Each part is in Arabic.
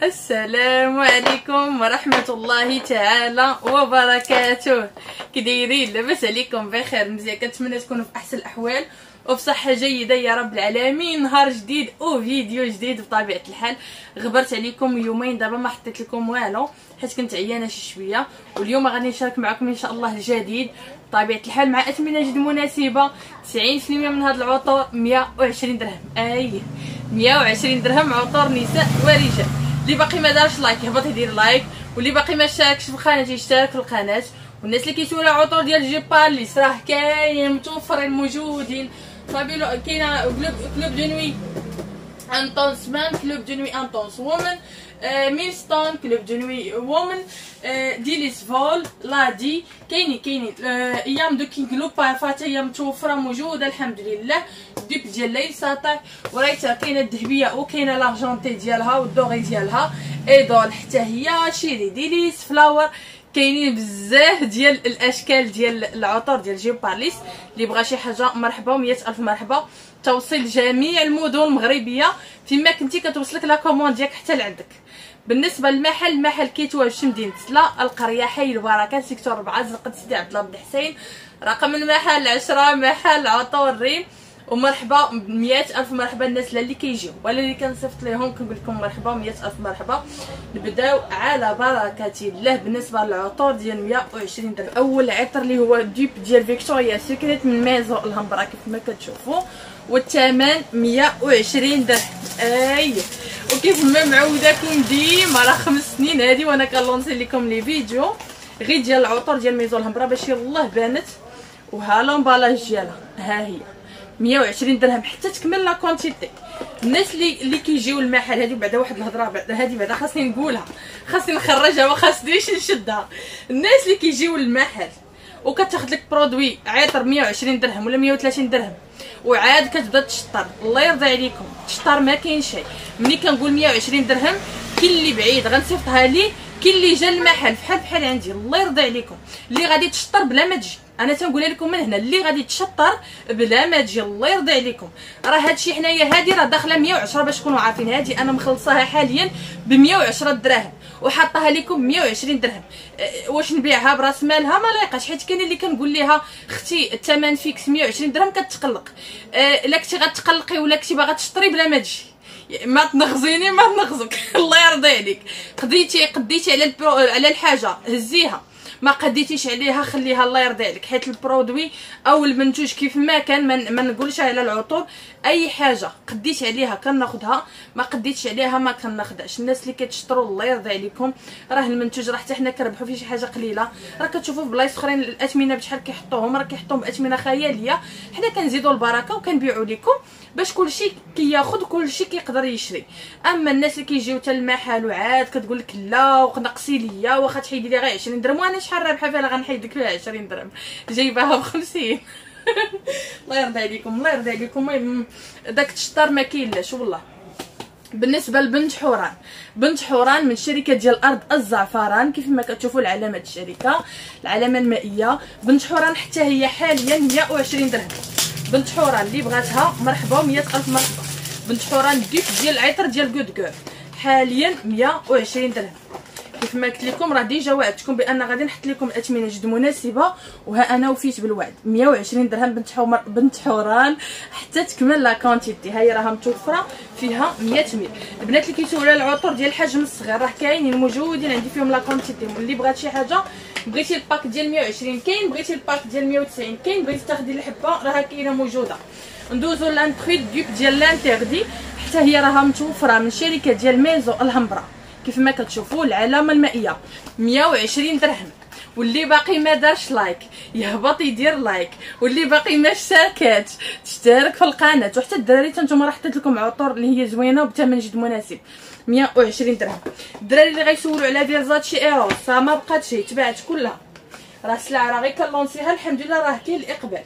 السلام عليكم ورحمة الله تعالى وبركاته. كي دايرين؟ لاباس عليكم؟ بخير مزيان؟ كنتمنى تكونوا في احسن الاحوال وبصحه جيده يا رب العالمين. نهار جديد وفيديو جديد. بطبيعه الحال غبرت عليكم يومين دابا ما حطيت لكم والو حيت كنت عيانه شي شويه، واليوم غادي نشارك معكم ان شاء الله الجديد بطبيعه الحال مع اثمنه جد مناسبه. 90% من هذا العطور 120 درهم. 120 درهم عطور نساء ورجال. اللي باقي ما دارش لايك يهبط يدير لايك، واللي باقي ما اشتركش في القناه يشترك في القناه. والناس اللي كيسولوا على العطور ديال جي بارليس راه كاينين متوفرين موجودين. فابيلو كاينه كلوب دو نوي انطونس مان، كلوب دو نوي انطونس وومن، ميلستون، كلوب دو نوي وومن، ديليس فول، لادي. كاينين ايام دو كينغ لو بارفات هي متوفره موجوده الحمد لله. ديب ديال ليل ساطع وريتها كاينه الذهبيه وكاينه لارجونتي ديالها والدوغي ديالها، ايدول حتى هي، شيري، ديليس، فلاور. كاينين بزاف ديال الاشكال ديال العطور ديال جي بارليس. اللي بغى شي حاجه مرحبا و100 الف مرحبا. توصيل جميع المدن المغربيه، فيما كنتي كتوصلك لا كوموند ديالك حتى لعندك. بالنسبه للمحل، المحل كيتواجد في مدينه سلا، القريه حي البركه، سيكتور 4، زنقه سيدي عبد الله بن حسين. رقم المحل 10 محل عطور الريم. ومرحبا 100 الف مرحبا الناس اللي كيجيو ولا اللي كنصيفط ليهم كنقول لكم مرحبا 100 الف مرحبا. نبداو على بركه الله. بالنسبه للعطور ديال 120 درهم، اول عطر اللي هو ديب ديال فيكتوريا سيكريت من ميزو الهمبرا كيف ما كتشوفوا، والثمن 120 درهم. وكيف ما معوداكم ديما راه 5 سنين هذه وانا كنلونسي لكم لي فيديو غير ديال العطور ديال ميزو الهمبرا باش يلاه بانت. وها لومبالاج ديالها ها هي 120 درهم حتى تكمل لا كونتيتي. الناس اللي كيجيو المحل، هذه بعدا واحد الهضره، بعدا خاصني نقولها، خاصني نخرجها، ما خاصنيش نشدها. الناس اللي كيجيو المحل وكتاخذ لك برودوي عطر 120 درهم ولا 130 درهم وعاد كتبدا تشطر، الله يرضي عليكم تشطر ما كاين شيء. ملي كنقول 120 درهم كاين اللي بعيد غنصيفطها ليه، كاين اللي جا المحل بحال عندي، الله يرضي عليكم. اللي غادي تشطر بلا ما تجي، انا تنقولها لكم من هنا، اللي غادي تشطر بلا ما تجي الله يرضي عليكم. راه هادشي حنايا هادي راه داخله 110 باش تكونوا عارفين. هادي انا مخلصاها حاليا ب 110 دراهم وحاطاها لكم 120 درهم. واش نبيعها براس مالها؟ ما لايقاش، حيت كاين اللي كنقول ليها اختي الثمن فيكس 120 درهم كتقلق. الا كنتي غتقلقي ولا كنتي باغا تشطري بلا ما تجي، ما تنغزيني ما تنغزك الله يرضي عليك. قديتي على الحاجه هزيها، ما قديتيش عليها خليها الله يرضي عليك. حيت البرودوي او المنتوج كيف ما كان، ما نقولش على العطور، اي حاجه قديت عليها كناخذها، ما قديتش عليها ما كناخذهاش. الناس اللي كتشطروا الله يرضي عليكم، راه المنتوج راه حتى حنا كنربحوا فيه شي حاجه قليله. راه كتشوفوا في بلايص اخرين الاثمنه بشحال كيحطوهم، راه كيحطوهم باثمنه خياليه. حنا كنزيدوا البركه وكنبيعوا لكم باش كلشي كياخذ كلشي كيقدر يشري. اما الناس اللي كيجيو حتى المحل وعاد كتقول لك لا ونقصي ليا واخا تحيدي لي غير 20 درهم، وانا شحال رابحه فيها غنحيد لك فيها 20 درهم جايباها ب 50 الله يرضي عليكم الله يرضي عليكم. داك الشطار ما كاينلاش والله. بالنسبه لبنت حوران، بنت حوران من شركه ديال ارض الزعفران، كيف ما كتشوفوا العلامه الشركه، العلامه المائيه. بنت حوران حتى هي حاليا 120 درهم. بنت حوران اللي بغاتها مرحبا و100 الف مرحبا. بنت حوران ديال العطر ديال غود غور حاليا 120 درهم. كيف ما قلت لكم راه ديجا وعدتكم بان غادي نحط لكم الاثمنه جد مناسبه، وها انا وفيت بالوعد. 120 درهم بنت حوران حتى تكمل لا كونتيتي. هاي راها متوفره فيها 100 ميل. البنات اللي كيسولوا على العطور ديال الحجم الصغير راه كاينين موجودين عندي فيهم لا كونتيتي. اللي بغات شي حاجه، بغيتي الباك ديال 120 كاين، بغيتي الباك ديال 190 كاين، بغيتي تاخدي الحبه راه كاينه موجوده. ندوزو لانتريد ديب ديال لانتيردي، حتى هي راها متوفره من شركه ديال ميزو الهمبرا. كيف ما كتشوفوا العلامه المائيه 120 درهم. واللي باقي ما دارش لايك يهبط يدير لايك، واللي باقي ما اشتركاتش تشترك في القناه. وحتى الدراري نتوما راه حطيت لكم عطور اللي هي زوينه وبثمن جد مناسب 120 درهم. الدراري اللي غيسولوا على فيرزاتشي ايروس راه ما بقاتش، تباعت كلها، راه السلعه راه غير كنلونسيها الحمد لله راه كاين الاقبال.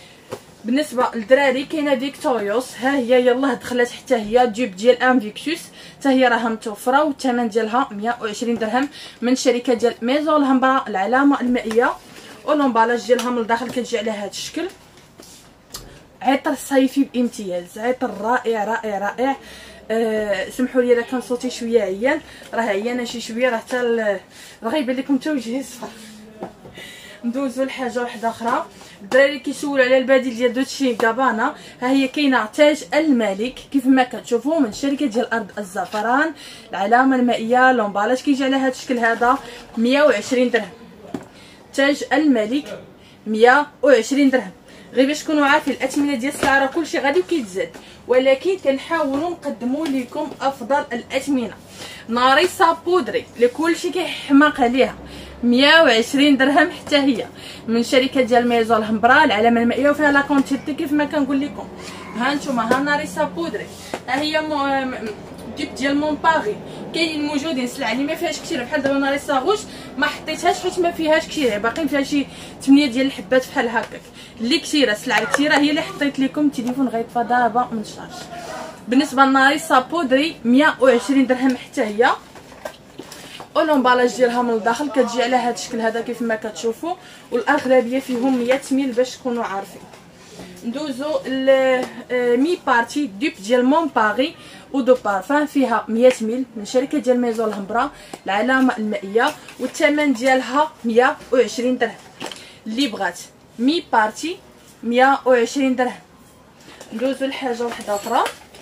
بالنسبه للدراري كاينه فيكتوريوس، ها هي يلاه دخلت حتى هي ديب ديال انفيكسوس، حتى هي راها متوفره والثمن ديالها 120 درهم من شركه ديال ميزو الهمبرا. العلامه المائيه ولومبالاج ديالها من الداخل كتجي على هذا الشكل. عطر صيفي بامتياز، عطر رائع رائع رائع. سمحوا لي الا كان صوتي شويه عيان، راه عيانه شي شويه، راه حتى راه غيبان لكم حتى وجهي صفر. ندوزو لحاجه واحده اخرى. الدراري كيسولوا على البديل ديال دوتشي غابانا، ها هي كاينه تاج الملك كيف ما كتشوفوا من شركه ديال ارض الزعفران، العلامه المائيه، لومبالاج كيجي على هذا الشكل هذا 120 درهم. تاج الملك 120 درهم. غير باش تكونوا عارفين الاثمنه ديال السلعه راه كلشي غادي وكيتزاد، ولكن كنحاولوا نقدموا لكم افضل الاثمنه. ناريسا بودري لكلشي كيحماق عليها 120 درهم حتى هي من شركه ديال ميزو الهمبرا، العلامه المائيه وفيها لا كونتيتي كيف ما كنقول لكم. ها نتوما ها ناريسا بودري، ها هي ديب ديال مونباري، كاينين موجودين سلعه اللي ما فيهاش كثير بحال دابا ناريسا غوش ما حطيتهاش حيت ما فيهاش كثير، باقيين فيها شي 8 ديال الحبات بحال هكاك. اللي كثيره السلعه الكثيره هي اللي حطيت لكم. التليفون غيطفى دابا من الشارج. بالنسبه لناريسا بودري 120 درهم حتى هي، والامبالاج ديالها من الداخل كتجي على هذا الشكل هذا كيف ما كتشوفوا، والاغلبيه فيهم 100 ميل باش تكونوا عارفين. ندوزو مي بارتي دوب ديال مون باري ودو بارفان، فيها 100 ميل من شركه ديال ميزو الهمبرا، العلامه المائيه، والثمن ديالها 120 درهم. اللي بغات مي بارتي 120 درهم. ندوزو لحاجه واحده اخرى.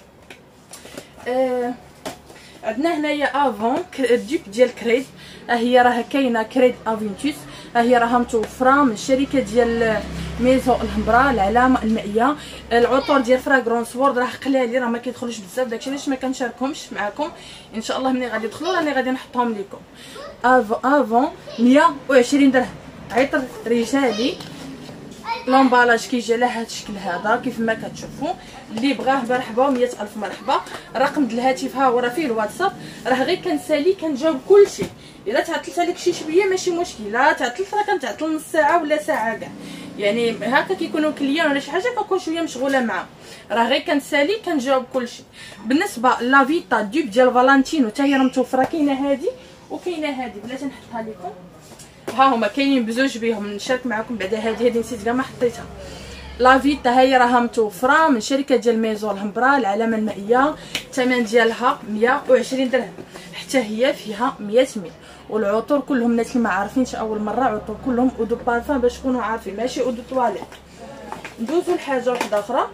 عندنا هنايا افون ديب ديال كريد، ها هي راه كاينه كريد افينتوس، ها هي راه متوفره من شركه ديال ميزو الهمبرا، العلامه المائيه. العطور ديال فراغرونس وورد راه قلالين، راه ما كيدخلوش بزاف، داكشي علاش ما كنشاركهمش معكم. ان شاء الله ملي غادي يدخلوا راني غادي نحطهم لكم. افون 120 درهم، عطر رجالي، لومبالاج كيجي على هذا الشكل هذا كيف ما كتشوفوا. اللي بغاه مرحبا و100 الف مرحبا. رقم الهاتف ها هو راه فيه الواتساب، راه غير كنسالي كنجاوب كلشي. الا تعطلت عليك شي شويه ماشي مشكله، تعطلت راه كنتعطل نص ساعه ولا ساعه كاع، يعني هكا كيكونوا كليان ولا شي حاجه كنكون شويه مشغوله معاهم، راه غير كنسالي كنجاوب كلشي. بالنسبه لافيتا دوب ديال فالنتينو حتى هي متوفره، كاينه هذه وكاينه هذه، بلاتي نحطها لكم. ها هما كاينين بزوج بهم، نشارك معكم بعدا هذه نسيت كاع ما حطيتها. لافيتا هي راها متوفره من شركه ديال ميزو الهمبرا، العلامه المائيه، الثمن ديالها 120 درهم حتى هي فيها 100 ميل. والعطور كلهم الناس اللي ما عارفينش اول مره، عطور كلهم اودو بارفان باش تكونوا عارفين، ماشي اودو تواليت. ندوزو لحاجه واحده اخرى.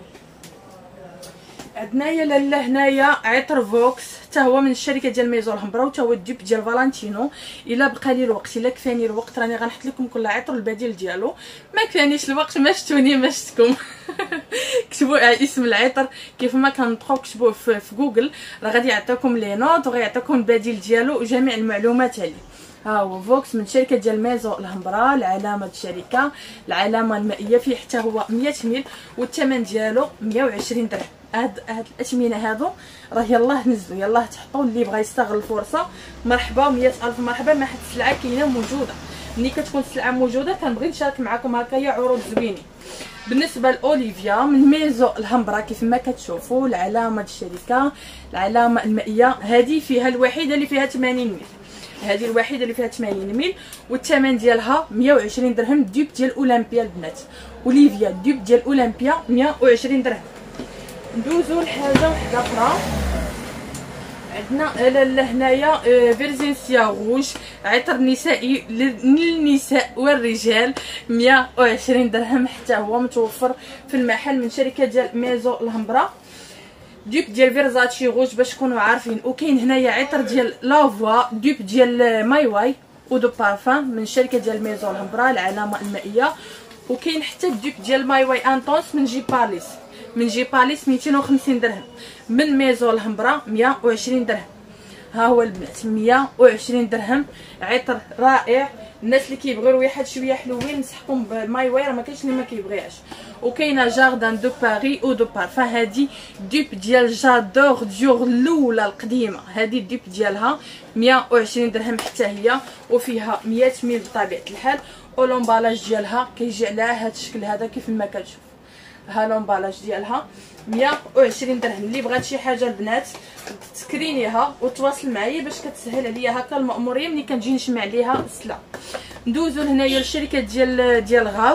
عندنا يا لاله هنايا عطر فوكس، حتى هو من الشركه ديال ميزو الهمبرا، وتا هو الديب ديال فالنتينو. الا بقى لي الوقت، الا كفاني الوقت، راني غنحط لكم كل عطر البديل ديالو. ما كفانيش الوقت ما شتوني ما شتكم. كتبوا اسم العطر كيف ما كنطقوا، كتبوه في جوجل، راه غادي يعطيكم لي نوت وغيعطيكم البديل ديالو وجميع المعلومات عليه. ها هو فوكس من شركه ديال ميزو الهمبرا، العلامه الشركه، العلامه المائيه، فيه حتى هو 100 ميل، والثمن ديالو 120 درهم. هاد الاثمنه هادو راه يلاه نزلوا، يلاه تحطوا. اللي بغى يستغل الفرصه مرحبا و100 الف مرحبا. ما حد السلعه كاينه موجوده، ملي كتكون السلعه موجوده كنبغي نشارك معكم هكايا عروض زوينين. بالنسبه لاوليفيا من ميزو الهمبرا كيف ما كتشوفوا، العلامه الشركه، العلامه المائيه، هذه فيها الوحيده اللي فيها 80 ميل، هذه الوحيده اللي فيها 80 ميل، والثمن ديالها 120 درهم. دوب ديال اولمبيا البنات، اوليفيا دوب ديال اولمبيا 120 درهم. ندوزو لحاجه وحده اخرى. عندنا هنايا فيرزينسيا روج، عطر نسائي للنساء والرجال، 120 درهم حتى هو متوفر في المحل من شركه ديال ميزو الهمبرا، دوب ديال فيرزاتشي روج باش تكونوا عارفين. وكاين هنايا عطر ديال لافوا دوب ديال مايواي ودو بارفان من شركه ديال ميزو الهمبرا، العلامه المائيه. وكاين حتى دوب ديال مايواي انطونس من جي باليس، من جي باليس 250 درهم، من ميزو الهمبرا 120 درهم. ها هو البنات 120 درهم، عطر رائع. الناس اللي كيبغيو روايحات شويه حلوين نصحكم بماي واير، ما كاينش اللي ما كيبغيهاش. وكاينه جاردان دو باري او دو بارفان، هذه ديب ديال جادور ديور الاولى القديمه، هذه الديب ديالها 120 درهم حتى هي، وفيها 100 ميل بطبيعه الحال. ولومبالاج ديالها كيجي على هذا الشكل هذا كيف ما كتشوف. ها لومبالاج ديالها 120 درهم. اللي بغات شي حاجه البنات تسكرينيها وتواصل معايا باش كتسهل عليا هكا المأموريه ملي كنجي نجمع ليها السلعه. ندوزو لهنايا الشركه ديال غاف،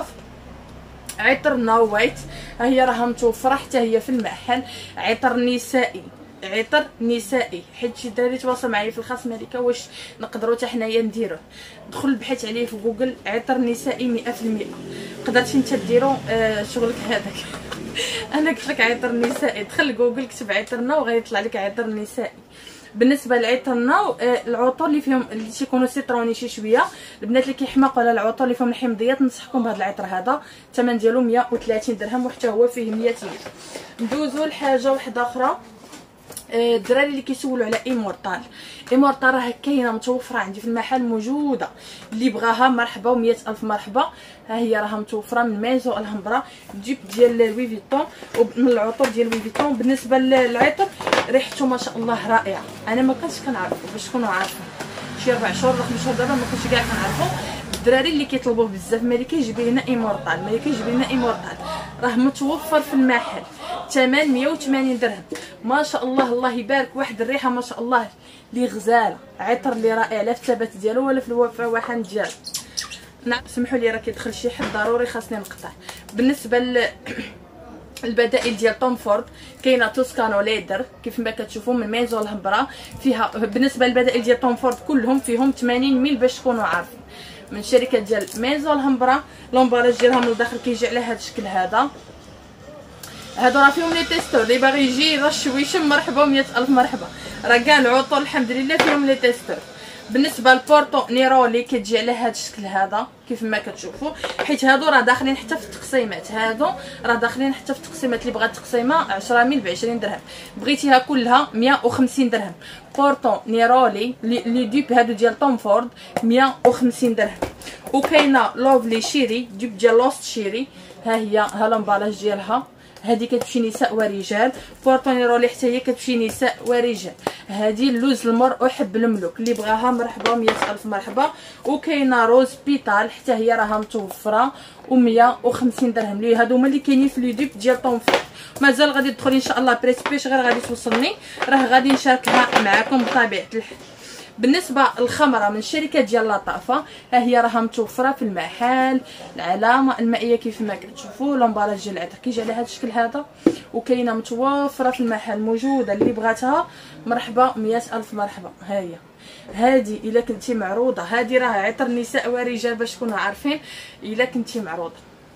عطر ناو وايت، ها هي راها متوفره حتى هي في المحل، عطر نسائي عطر نسائي، حيت شي دراري تواصل معايا في الخاص مالكه واش نقدروا حتى حنايا نديروه. دخل بحث عليه في جوجل عطر نسائي 100%. قدرتي انت ديرو شغلك هذاك. انا قلت لك عطر نسائي، دخل جوجل كتب عطر نو غيطلع لك عطر نسائي. بالنسبه للعطر نو العطور اللي فيهم اللي تيكونوا سيتروني شي شويه، البنات اللي كيحماقوا على العطور اللي فيهم الحمضيات ننصحكم بهذا العطر هذا. الثمن ديالو 130 درهم وحتى هو فيه 100 ملل. ندوزو لحاجه واحده اخرى. الدراري اللي كيسولوا على ايمورتال، ايمورتال راه كاينه متوفره عندي في المحل موجوده، اللي بغاها مرحبا و100 الف مرحبا. ها هي راها متوفره من ميزو الهمبرا، جيب ديال لوي فيتون ومن العطور ديال لوي فيتون. بالنسبه للعطر ريحته ما شاء الله رائعه، انا ما كنتش كنعرفو باش تكونوا عارفين، شي 4 شهور ولا 5 شهور دابا ما كنتش كاع كنعرفو. الدراري اللي كيطلبوه بزاف ملي كيجيب لنا ايمورتال، ملي كيجيب لنا ايمورتال راه متوفر في المحل، ثمن 180 درهم. ما شاء الله الله يبارك، واحد الريحه ما شاء الله اللي غزاله، عطر اللي رائع لا في الثبات ديالو ولا في الفواحه ديالو. نعم سمحوا لي راه كيدخل شي حد ضروري خاصني نقطع. بالنسبه البدائل ديال توم فورد كاينه توسكانو ليدر كيف ما كتشوفوا من ميزو الهمبرا فيها. بالنسبه للبدائل ديال توم فورد كلهم فيهم 80 ميل باش تكونوا عارفين، من شركه ديال ميزو الهمبرا. لومبالاج ديالها من الداخل كيجي على هذا الشكل هذا. هادو راه فيهم لي تيستور اللي باغي يجي يرش ويشم مرحبا و100 الف مرحبا. راه كاع العطور الحمد لله فيهم لي تيستور. بالنسبه للبورتو نيرولي كتجي على هذا الشكل هذا كيف ما كتشوفوا، حيت هادو راه داخلين حتى في التقسيمات، هادو راه داخلين حتى في التقسيمات. اللي بغات تقسيمه 10 ميل ب 20 درهم، بغيتيها كلها 150 درهم. بورتو نيرولي لي ديب هادو ديال توم فورد 150 درهم. وكاينه لوفلي شيري ديب ديال لوست شيري، ها هي ها لامبالاج ديالها. هذه كتمشي نساء ورجال. بورتونيرولي حتى هي كتمشي نساء ورجال. هذه اللوز المر احب الملوك، اللي بغاها مرحبا 100 الف مرحبا. وكاينه روز بيتال حتى هي راها متوفره و150 درهم. لي هادو هما اللي كاينين في لي ديب ديال طوم فور. مازال غادي تدخلي ان شاء الله بريس بيش غير غادي توصلني، راه غادي نشاركها معكم بطبيعه الحال. بالنسبه للخمره من الشركه ديال لطافه، ها هي راها متوفره في المحل. العلامه المائيه كيف ما كتشوفوا، لومبالاج ديال العطر كيجي على هذا الشكل هذا، وكاينه متوفره في المحل موجوده. اللي بغاتها مرحبا 100 الف مرحبا. ها هي هذه الا كنتي معروضه، هذه راه عطر نساء ورجال باش تكونوا عارفين. الا كنتي معروضه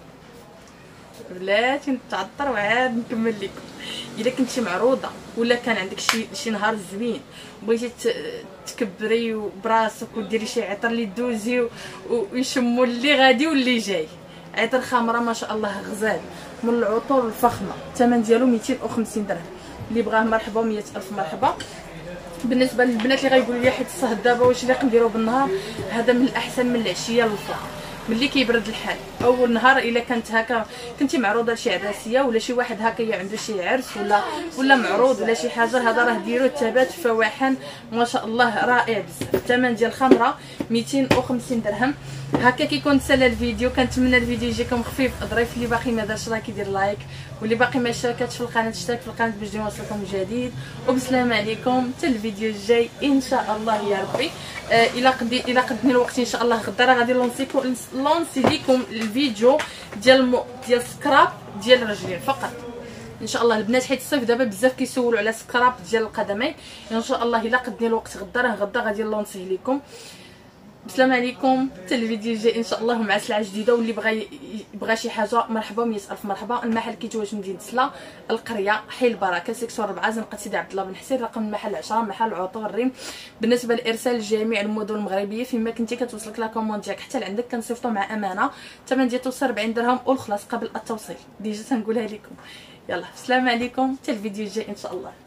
بلاتي نتعطر وعاد نكمل لكم. الا كنتي معروضه ولا كان عندك شي نهار زوين بغيتي تكبري براسك وديري شي عطر اللي دوزي ويشموا اللي غادي واللي جاي، عطر خمره ما شاء الله غزال من العطور الفخمه. الثمن ديالو 250 درهم. اللي بغاه مرحبا 100 الف مرحبا. بالنسبه للبنات اللي غايقولوا لي حيت الصهد دابا واش اللي نديرو بالنهار، هذا من الاحسن من العشيه للفطور ملي كيبرد الحال. اول نهار الا كانت هكا كنتي معروضه لشي عراسيه ولا شي واحد هكا عنده شي عرس ولا معروض ولا شي حاجه، هذا راه ديروا الثبات فواحن ما شاء الله رائع بزاف. الثمن ديال الخمره 250 درهم. هكا كيكون تسالى الفيديو. كنتمنى الفيديو يجيكم خفيف. ظريف اللي باقي ما دارش لايك يدير لايك، واللي باقي ما اشتركتش في القناه اشترك في القناه باش يوصلكم جديد. وبسلام عليكم حتى الفيديو الجاي ان شاء الله يا ربي. الا قدني الوقت ان شاء الله غدا راه غادي لونسي لكم الفيديو ديال سكراب ديال الرجلين فقط ان شاء الله البنات، حيت الصيف دابا بزاف كيسولوا على سكراب ديال القدمين. ان شاء الله الا قدني الوقت غدا راه غدا غادي نلونسيه لكم. السلام عليكم حتى الفيديو الجاي ان شاء الله مع سلعه جديده. واللي بغى شي حاجه مرحبا 100 الف مرحبا. المحل كيتواجد مدينه سلا القريه حي البركه سيكسيون 4 زنقه سيدي عبد الله بن حسين. رقم المحل 10 محل عطور الريم. بالنسبه للارسال لجميع المدن المغربيه فيما كنتي كتوصلك لا كوموند ديالك حتى لعندك كنصيفطو مع امانه. الثمن ديال توصل 40 درهم والخلاص قبل التوصيل. ديجا تنقولها لكم. يلا السلام عليكم حتى الفيديو الجاي ان شاء الله.